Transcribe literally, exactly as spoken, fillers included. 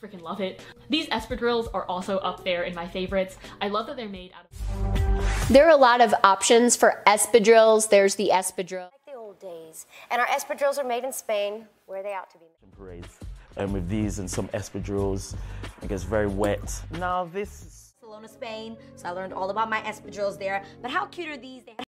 freaking love it. These espadrilles are also up there in my favorites. I love that they're made out of... There are a lot of options for espadrilles. There's the espadrille. Like the old days. And our espadrilles are made in Spain, where they ought to be. Parades. And with these and some espadrilles, it gets very wet. Now this is Barcelona, Spain, so I learned all about my espadrilles there. But how cute are these?